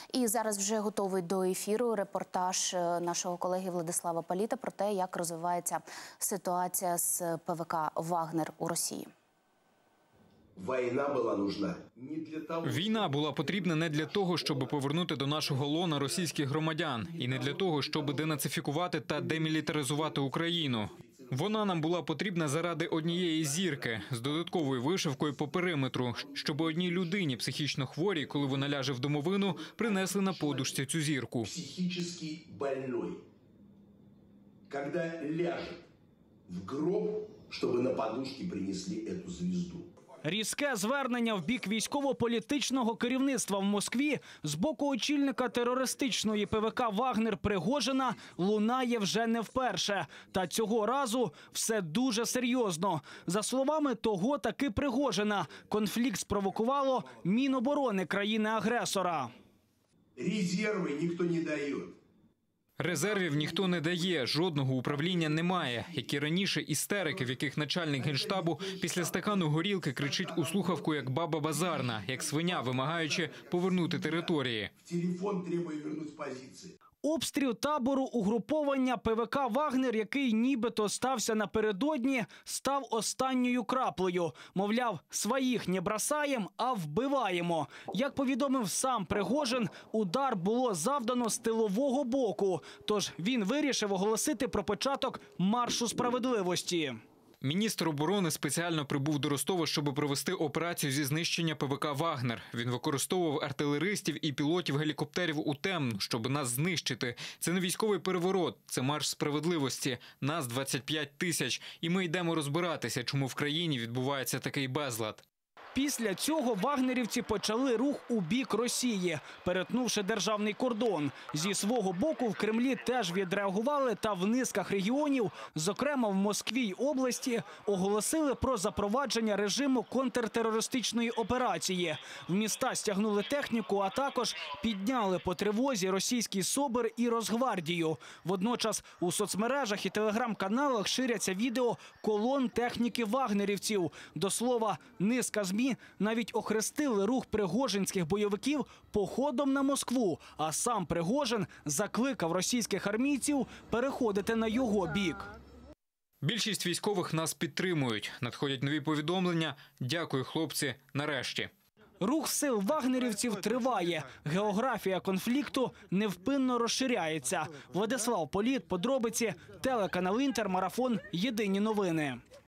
І зараз вже готовий до ефіру репортаж нашого колеги Владислава Політа про те, як розвивається ситуація з ПВК «Вагнер» у Росії. Війна була потрібна не для того, щоб повернути до нашого лона російських громадян. І не для того, щоб денацифікувати та демілітаризувати Україну. Вона нам була потрібна заради однієї зірки з додатковою вишивкою по периметру, щоб одній людині психічно хворій, коли вона ляже в домовину, принесли на подушці цю зірку. Психічно больной, коли ляже в гроб, щоб на подушці принесли цю звезду. Різке звернення в бік військово-політичного керівництва в Москві з боку очільника терористичної ПВК «Вагнер» Пригожина лунає вже не вперше. Та цього разу все дуже серйозно. За словами того таки Пригожина, конфлікт спровокувало Міноборони країни-агресора. Резерви ніхто не дає. Резервів ніхто не дає, жодного управління немає. Як і раніше, істерики, в яких начальник Генштабу після стакану горілки кричить у слухавку як баба базарна, як свиня, вимагаючи повернути території. Телефон требує повернути позиції. Обстріл табору угруповання ПВК «Вагнер», який нібито стався напередодні, став останньою краплею. Мовляв, своїх не бросаєм, а вбиваємо. Як повідомив сам Пригожин, удар було завдано з тилового боку. Тож він вирішив оголосити про початок маршу справедливості. Міністр оборони спеціально прибув до Ростова, щоб провести операцію зі знищення ПВК «Вагнер». Він використовував артилеристів і пілотів гелікоптерів у темну, щоб нас знищити. Це не військовий переворот, це марш справедливості. Нас 25 тисяч. І ми йдемо розбиратися, чому в країні відбувається такий безлад. Після цього вагнерівці почали рух у бік Росії, перетнувши державний кордон. Зі свого боку в Кремлі теж відреагували та в низках регіонів, зокрема в Москві й області, оголосили про запровадження режиму контртерористичної операції. В міста стягнули техніку, а також підняли по тривозі російський СОБР і Росгвардію. Водночас у соцмережах і телеграм-каналах ширяться відео колон техніки вагнерівців. До слова, низка ЗМІ навіть охрестили рух пригожинських бойовиків походом на Москву, а сам Пригожин закликав російських армійців переходити на його бік. Більшість військових нас підтримують. Надходять нові повідомлення. Дякую, хлопці, нарешті. Рух сил вагнерівців триває. Географія конфлікту невпинно розширяється. Владислав Політ, подробиці, телеканал «Інтер», марафон «Єдині новини».